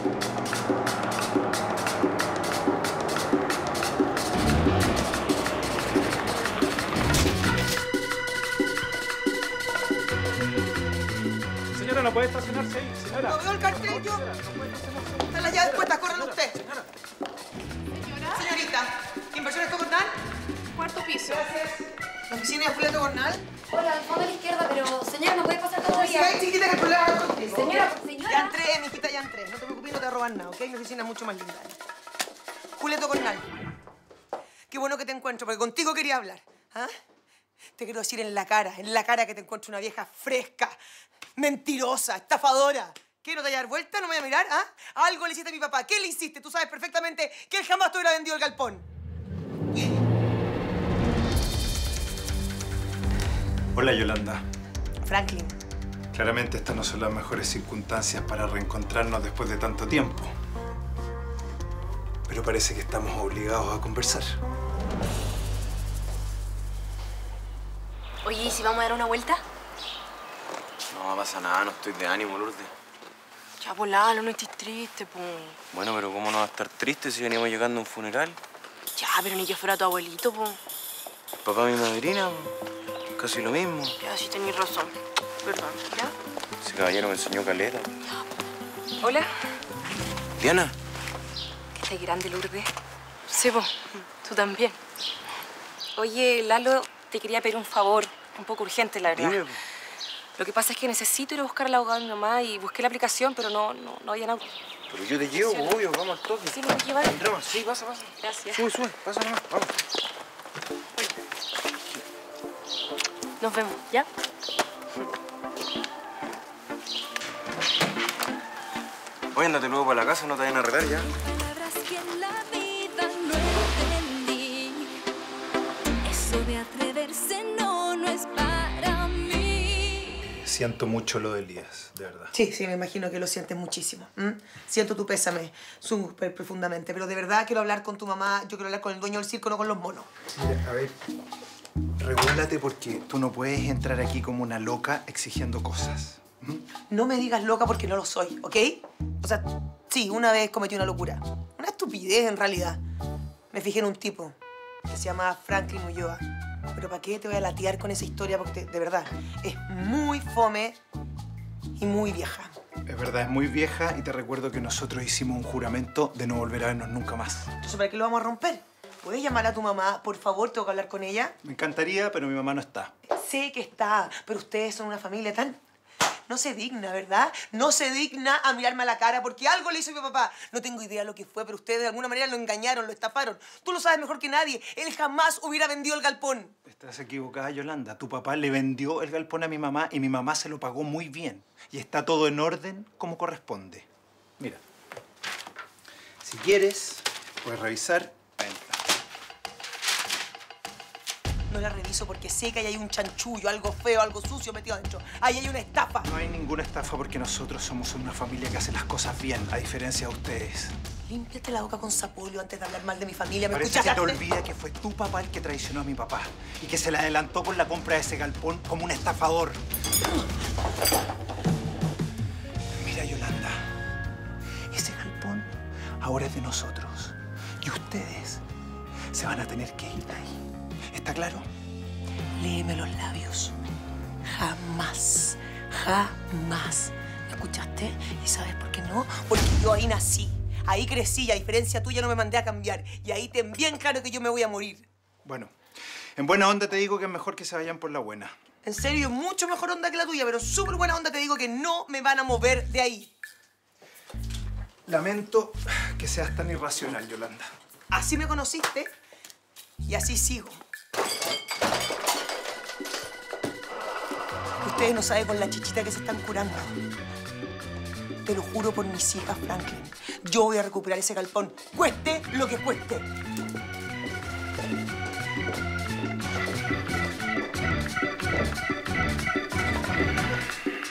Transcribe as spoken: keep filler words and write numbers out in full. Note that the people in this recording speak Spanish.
Señora, ¿no puede estacionarse ahí? Señora. No veo el cartel, yo. Están las llaves puestas, córrelo usted. Señora. Señora. Señorita, ¿Inversiones Tocornal? Cuarto piso. Gracias. ¿La oficina de Julia Tocornal? Hola, al fondo a la izquierda, pero señora, ¿no puede pasar Sí, todavía? hay chiquita que el problema es contigo. Señora, ¿ok? señora. Ya entré, mijita, ya entré. No te preocupes, no te va a robar nada, ¿ok? Mi oficina es mucho más linda. Julia Tocornal. Qué bueno que te encuentro, porque contigo quería hablar. ¿Ah? Te quiero decir en la cara, en la cara que te encuentro una vieja fresca, mentirosa, estafadora. ¿Qué, no te voy a dar vuelta? ¿No me voy a mirar? ¿Ah? Algo le hiciste a mi papá. ¿Qué le hiciste? Tú sabes perfectamente que él jamás te hubiera vendido el galpón. Hola, Yolanda. Franklin. Claramente estas no son las mejores circunstancias para reencontrarnos después de tanto tiempo. Pero parece que estamos obligados a conversar. Oye, ¿y si vamos a dar una vuelta? No pasa nada, no estoy de ánimo, Lourdes. Ya, pues, Lalo, no estés triste, pues. Bueno, pero ¿cómo no va a estar triste si venimos llegando a un funeral? Ya, pero ni que fuera tu abuelito, pues. Papá y mi madrina, po. Casi lo mismo. Ya, sí tenés razón. Perdón, ¿ya? Ese caballero me enseñó caleta. Hola. Diana. Que estás grande, Lourdes. Sí, pues. Tú también. Oye, Lalo, te quería pedir un favor. Un poco urgente, la verdad. Dime, po. Lo que pasa es que necesito ir a buscar al abogado de mi mamá y busqué la aplicación, pero no, no, no había nada. Pero yo te llevo, Sí, obvio, vamos al toque. ¿Sí me puedes llevar? Entramos, sí, pasa, pasa. Gracias. Sube, sube, pasa nomás, vamos. Nos vemos, ¿ya? Oye, ándate luego para la casa, no te vayan a arreglar ya. Palabras que en la vida no entendí. Eso de atreverse no, no es para mí. Siento mucho lo de Elías, de verdad. Sí, sí, me imagino que lo sientes muchísimo. ¿m? Siento tu pésame súper profundamente, pero de verdad quiero hablar con tu mamá, yo quiero hablar con el dueño del circo, no con los monos. Mira, a ver, regúlate porque tú no puedes entrar aquí como una loca exigiendo cosas. ¿m? No me digas loca porque no lo soy, ¿ok? O sea, sí, una vez cometí una locura. Una estupidez, en realidad. Me fijé en un tipo que se llama Franklin Ulloa. Pero ¿para qué te voy a latear con esa historia? Porque, de verdad, es muy fome y muy vieja. Es verdad, es muy vieja y te recuerdo que nosotros hicimos un juramento de no volver a vernos nunca más. Entonces, ¿para qué lo vamos a romper? ¿Puedes llamar a tu mamá? Por favor, tengo que hablar con ella. Me encantaría, pero mi mamá no está. Sé que está, pero ustedes son una familia tan... No se digna, ¿verdad? No se digna a mirarme a la cara porque algo le hizo a mi papá. No tengo idea lo que fue, pero ustedes de alguna manera lo engañaron, lo estafaron. Tú lo sabes mejor que nadie. Él jamás hubiera vendido el galpón. Estás equivocada, Yolanda. Tu papá le vendió el galpón a mi mamá y mi mamá se lo pagó muy bien. Y está todo en orden como corresponde. Mira, si quieres, puedes revisar. Entra. No la reviso porque sé que ahí hay un chanchullo, algo feo, algo sucio metido adentro. Ahí hay una estafa. No hay ninguna estafa porque nosotros somos una familia que hace las cosas bien, a diferencia de ustedes. Límpiate la boca con sapolio antes de hablar mal de mi familia. ¿Me Parece que escuchaste? te olvida que fue tu papá el que traicionó a mi papá y que se le adelantó con la compra de ese galpón como un estafador. Mira, Yolanda, ese galpón ahora es de nosotros y ustedes se van a tener que ir de ahí. ¿Está claro? Léeme los labios. Jamás, jamás. ¿Me escuchaste? ¿Y sabes por qué no? Porque yo ahí nací. Ahí crecí y a diferencia tuya no me mandé a cambiar. Y ahí ten bien claro que yo me voy a morir. Bueno, en buena onda te digo que es mejor que se vayan por la buena. En serio, mucho mejor onda que la tuya, pero súper buena onda te digo que no me van a mover de ahí. Lamento que seas tan irracional, Yolanda. Así me conociste y así sigo. Ustedes no saben con la chichita que se están curando. Te lo juro por mis hijas, Franklin. Yo voy a recuperar ese galpón, cueste lo que cueste.